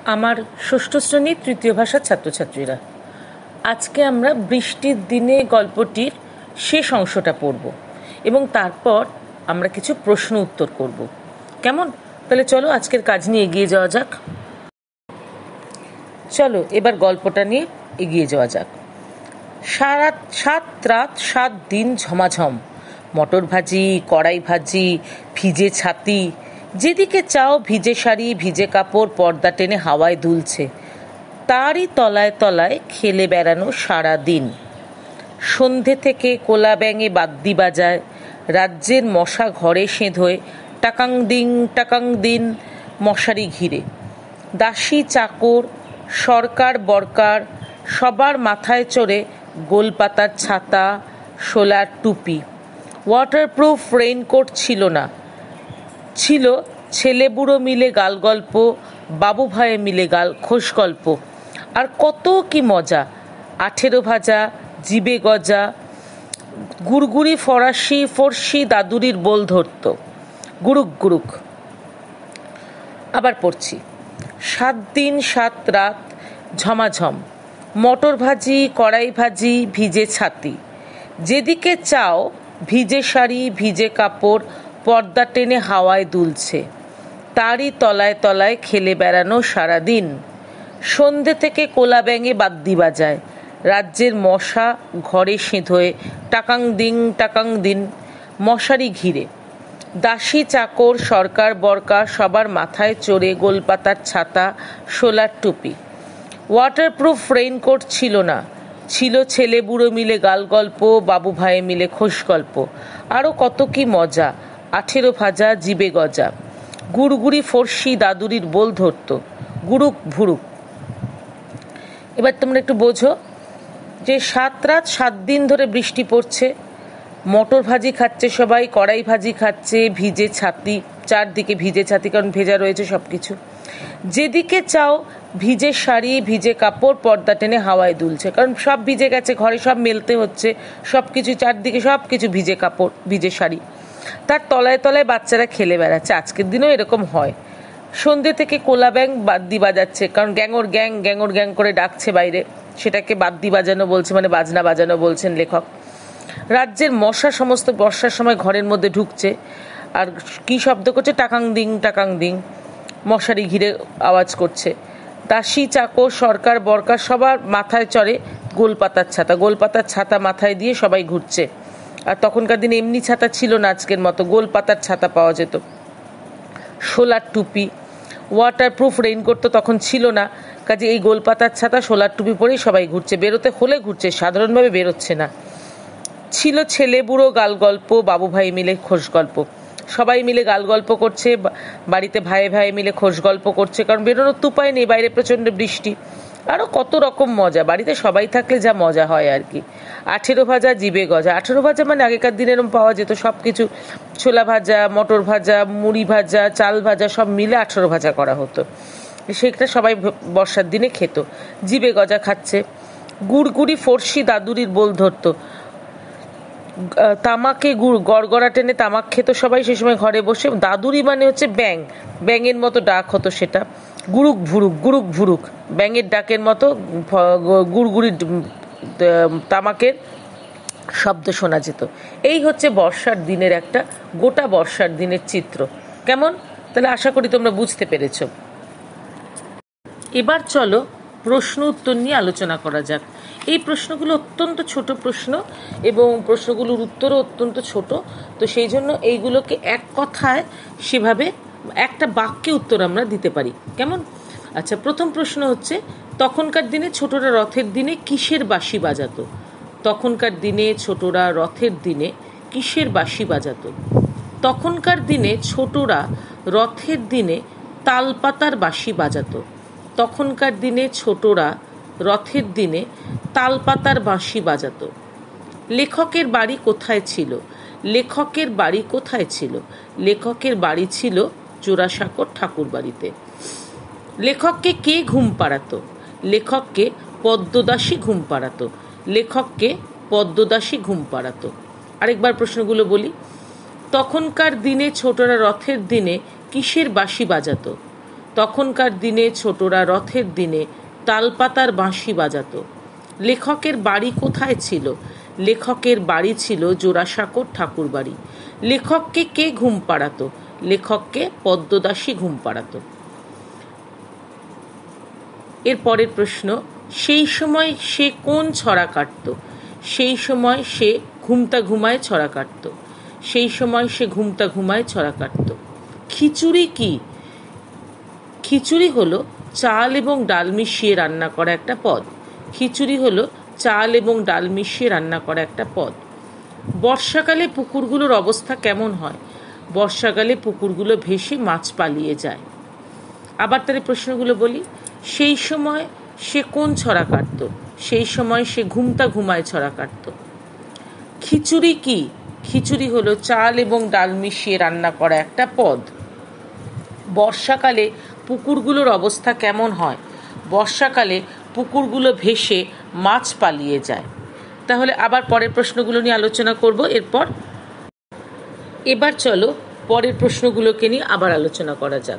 আমার ষষ্ঠ শ্রেণীর তৃতীয় ভাষার ছাত্রছাত্রীরা, আজকে আমরা বৃষ্টির দিনে গল্পটির শেষ অংশটা পড়ব এবং তারপর আমরা কিছু প্রশ্ন উত্তর করব। কেমন? তাহলে চলো আজকের কাজ নিয়ে এগিয়ে যাওয়া যাক। চলো এবার গল্পটা নিয়ে এগিয়ে যাওয়া যাক। সাত রাত 7 দিন ঝমাঝম, মটর ভাজি, কড়াই ভাজি, ভিজে ছাতি, যেদিকে চাও ভিজে শাড়ি, ভিজে কাপড় পর্দা টেনে হাওয়ায় দুলছে। তারই তলায় তলায় খেলে বেড়ানো সারা দিন। সন্ধে থেকে কোলা ব্যাঙে বাদ্যি বাজায়, রাজ্যের মশা ঘরে সেঁধোয় টাকাং দিন মশারি ঘিরে। দাসী চাকর, সরকার বরকার সবার মাথায় চড়ে গোলপাতার ছাতা, সোলার টুপি। ওয়াটারপ্রুফ রেইনকোট ছিল না, ছিল ছেলে বুড়ো মিলে গাল গল্প, বাবু ভাইয়ে মিলে খোশ গল্প। আর কত কি মজা! 18 ভাজা, জিবে গজা, গুড়গুড়ি ফরসি দাদুরির বোল ধরত, গুরুক গুরুক। আবার পড়ছি। 7 দিন 7 রাত ঝমাঝম, মটর ভাজি, কড়াই ভাজি, ভিজে ছাতি, যেদিকে চাও ভিজে শাড়ি, ভিজে কাপড় পর্দা টেনে হাওয়ায় দুলছে। তারই তলায় তলায় খেলে বেড়ানো সারাদিন। সন্ধে থেকে কোলা ব্যাঙে বাদ্যি বাজায়, রাজ্যের মশা ঘরে সেঁধোয় টাকাং দিন মশারি ঘিরে। দাসী চাকর, সরকার বরকার সবার মাথায় চড়ে গোলপাতার ছাতা, সোলার টুপি। ওয়াটারপ্রুফ রেইনকোট ছিল না, ছিল ছেলে বুড়ো মিলে গাল গল্প, বাবু ভাইয়ে মিলে খোশ গল্প। আরও কত কি মজা! 18 ভাজা, জিবে গজা, গুড়গুড়ি ফরসি দাদুরির বোল ধরত, গুরুক ভুরুক। এবার তোমরা একটু বোঝো যে 7 রাত 7 দিন ধরে বৃষ্টি পড়ছে, মটর ভাজি খাচ্ছে সবাই, কড়াই ভাজি খাচ্ছে, ভিজে ছাতি, চারদিকে ভিজে ছাতি, কারণ ভেজা রয়েছে সব কিছু। যেদিকে চাও ভিজে শাড়ি, ভিজে কাপড় পর্দা টেনে হাওয়ায় দুলছে, কারণ সব ভিজে গেছে, ঘরে সব মেলতে হচ্ছে, সব কিছু চারদিকে সব কিছু ভিজে কাপড়, ভিজে শাড়ি। তার তলায় তলায় বাচ্চারা খেলে বেড়াচ্ছে। আজকের দিনেও এরকম হয়। সন্ধ্যে থেকে কোলা ব্যাঙ বাদ্যি বাজাচ্ছে, কারণ গ্যাঙর গ্যাং করে ডাকছে বাইরে, সেটাকে বাদ্যি বাজানো বলছে, মানে বাজনা বাজানো বলছেন লেখক। রাজ্যের মশা সমস্ত বর্ষার সময় ঘরের মধ্যে ঢুকছে আর কি শব্দ করছে? টাকাং দিং মশারি ঘিরে আওয়াজ করছে। দাসী চাকর, সরকার বরকার সবার মাথায় চড়ে গোলপাতার ছাতা মাথায় দিয়ে সবাই ঘুরছে। আর তখনকার দিনে এমনি ছাতা ছিল না আজকের মতো, গোলপাতার ছাতা পাওয়া যেত। সোলার টুপি, ওয়াটারপ্রুফ রেইনকোট তো তখন ছিল না, কাজে এই গোলপাতার ছাতা সোলার টুপি পরেই সবাই ঘুরছে। বেরোতে হলে ঘুরছে, সাধারণভাবে বেরোচ্ছে না। ছিল ছেলে বুড়ো গাল গল্প, বাবু ভাই মিলে খোশ গল্প। সবাই মিলে গাল গল্প করছে, বাড়িতে ভাইয়ে মিলে খোশ গল্প করছে, কারণ বেরোনোর তো উপায় নেই, বাইরে প্রচণ্ড বৃষ্টি। আরও কত রকম মজা, বাড়িতে সবাই থাকলে যা মজা হয় আর কি। 18 ভাজা, জিবে গজা। 18 ভাজা মানে আগেকার দিনে এরকম পাওয়া যেত সব কিছু, ছোলা ভাজা, মটর ভাজা, মুড়ি ভাজা, চাল ভাজা সব মিলে 18 ভাজা করা হতো, সেটা সবাই বর্ষার দিনে খেত। জিবে গজা খাচ্ছে। গুড়গুড়ি ফরসি দাদুরির বোল ধরতো, তামাকে গড়গড়া টেনে তামাক খেত সবাই সে সময় ঘরে বসে। দাদুরি মানে হচ্ছে ব্যাঙের মতো ডাক হতো সেটা। গুরুক ভুরুক, ব্যাঙের ডাকের মতো গুড়গুড়ি তামাকের শব্দ শোনা যেত। এই হচ্ছে বর্ষার দিনের একটা গোটা বর্ষার দিনের চিত্র। কেমন? তাহলে আশা করি তোমরা বুঝতে পেরেছ। এবার চলো প্রশ্ন উত্তর নিয়ে আলোচনা করা যাক। এই প্রশ্নগুলো অত্যন্ত ছোট প্রশ্ন এবং প্রশ্নগুলোর উত্তরও অত্যন্ত ছোট, তো সেই জন্য এইগুলোকে এক কথায় সেভাবে একটা বাক্যে উত্তর আমরা দিতে পারি। কেমন? আচ্ছা, প্রথম প্রশ্ন হচ্ছে, তখনকার দিনে ছোটরা রথের দিনে কিসের বাঁশি বাজাতো? তখনকার দিনে ছোটরা রথের দিনে কিসের বাঁশি বাজাতো? তখনকার দিনে ছোটরা রথের দিনে তালপাতার বাঁশি বাজাতো। তখনকার দিনে ছোটরা রথের দিনে তালপাতার বাঁশি বাজাতো। লেখকের বাড়ি কোথায় ছিল? লেখকের বাড়ি কোথায় ছিল? লেখকের বাড়ি ছিল জোড়াসাঁকোর ঠাকুর বাড়িতে। লেখককে কে ঘুম পাড়াতো? লেখককে পদ্মদাসী ঘুম পাড়াতো। লেখককে পদ্মদাসী ঘুম পাড়াতো। আরেকবার প্রশ্নগুলো বলি। তখনকার দিনে ছোটরা রথের দিনে কিসের বাঁশি বাজাতো? তখনকার দিনে ছোটরা রথের দিনে তালপাতার বাঁশি বাজাতো। লেখকের বাড়ি কোথায় ছিল? লেখকের বাড়ি ছিল জোড়াসাঁকোর ঠাকুর বাড়ি। লেখককে কে ঘুম পাড়াতো? লেখককে পদ্মদাসী ঘুম পাড়াতো। এর পরের প্রশ্ন, সেই সময় সে কোন ছড়া কাটতো? সেই সময় সে ঘুমটা ঘুমায় ছড়া কাটতো। সেই সময় সে ঘুমটা ঘুমায় ছড়া কাটতো। খিচুড়ি কি? খিচুড়ি হলো চাল এবং ডাল মিশিয়ে রান্না করা একটা পদ। খিচুড়ি হলো চাল এবং ডাল মিশিয়ে রান্না করা একটা পদ। বর্ষাকালে পুকুরগুলোর অবস্থা কেমন হয়? বর্ষাকালে পুকুরগুলো ভেসে মাছ পালিয়ে যায়। আবার তাহলে প্রশ্নগুলো বলি। সেই সময় সে কোন ছড়া কাটতো? সেই সময় সে ঘুমটা ঘুমায় ছড়া কাটতো। খিচুড়ি কি? খিচুড়ি হলো চাল এবং ডাল মিশিয়ে রান্না করা একটা পদ। বর্ষাকালে পুকুরগুলোর অবস্থা কেমন হয়? বর্ষাকালে পুকুরগুলো ভেসে মাছ পালিয়ে যায়। তাহলে আবার পরের প্রশ্নগুলো নিয়ে আলোচনা করব এরপর। এবার চলো পরের প্রশ্নগুলোকে নিয়ে আবার আলোচনা করা যাক।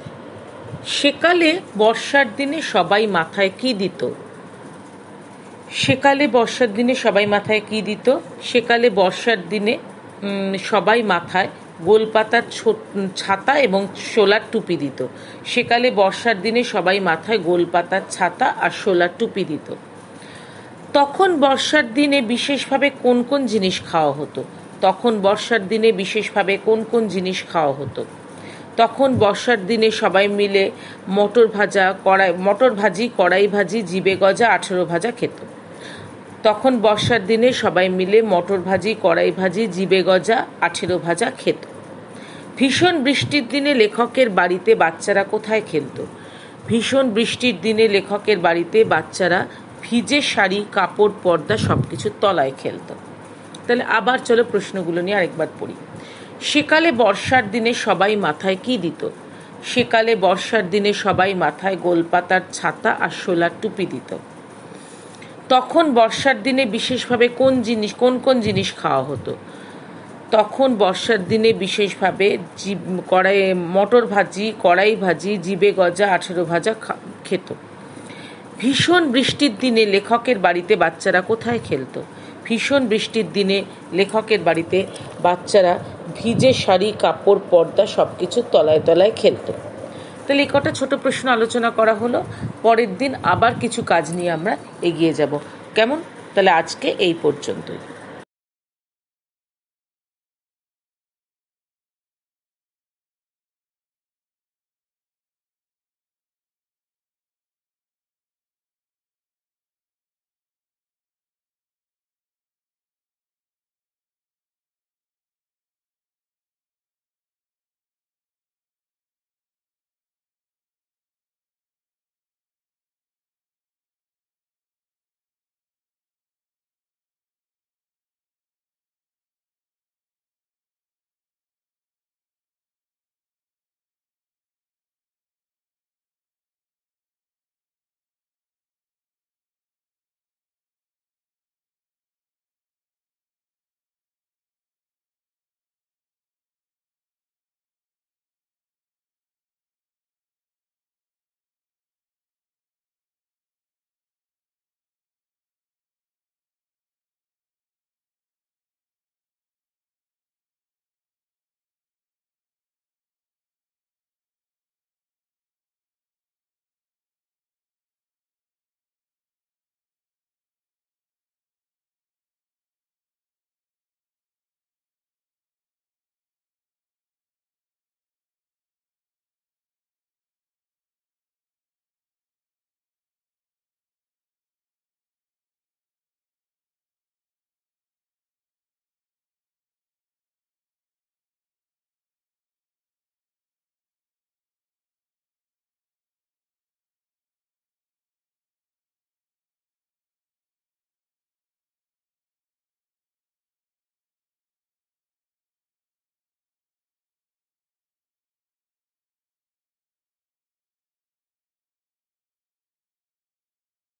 সেকালে বর্ষার দিনে সবাই মাথায় কি দিত? সেকালে বর্ষার দিনে সবাই মাথায় কি দিত? সেকালে বর্ষার দিনে সবাই মাথায় গোলপাতার ছাতা এবং শোলার টুপি দিত। সেকালে বর্ষার দিনে সবাই মাথায় গোলপাতার ছাতা আর শোলার টুপি দিত। তখন বর্ষার দিনে বিশেষভাবে কোন কোন জিনিস খাওয়া হতো? তখন বর্ষার দিনে বিশেষভাবে কোন কোন জিনিস খাওয়া হতো? তখন বর্ষার দিনে সবাই মিলে মটর ভাজি, কড়াই ভাজি, জিবে গজা, 18 ভাজা খেত। তখন বর্ষার দিনে সবাই মিলে মটর ভাজি, কড়াই ভাজি, জিবে গজা, 18 ভাজা খেত। ভীষণ বৃষ্টির দিনে লেখকের বাড়িতে বাচ্চারা কোথায় খেলতো? ভীষণ বৃষ্টির দিনে লেখকের বাড়িতে বাচ্চারা ভিজে শাড়ি, কাপড়, পর্দা সবকিছুর তলায় খেলতো। তাহলে আবার চলো প্রশ্নগুলো নিয়ে আরেকবার পড়ি। সেকালে বর্ষার দিনে সবাই মাথায় কি দিত? সেকালে বর্ষার দিনে সবাই মাথায় গোলপাতার ছাতা আর শোলার টুপি দিত। তখন বর্ষার দিনে বিশেষভাবে কোন কোন জিনিস খাওয়া হতো? তখন বর্ষার দিনে বিশেষভাবে মটর ভাজি, কড়াই ভাজি, জিবে গজা, 18 ভাজা খেত। ভীষণ বৃষ্টির দিনে লেখকের বাড়িতে বাচ্চারা কোথায় খেলতো? ভীষণ বৃষ্টির দিনে লেখকের বাড়িতে বাচ্চারা ভিজে শাড়ি, কাপড়, পর্দা সবকিছু তলায় তলায় খেলতো। তাহলে এই কটা ছোট প্রশ্ন আলোচনা করা হলো। পরের দিন আবার কিছু কাজ নিয়ে আমরা এগিয়ে যাব। কেমন? তাহলে আজকে এই পর্যন্তই।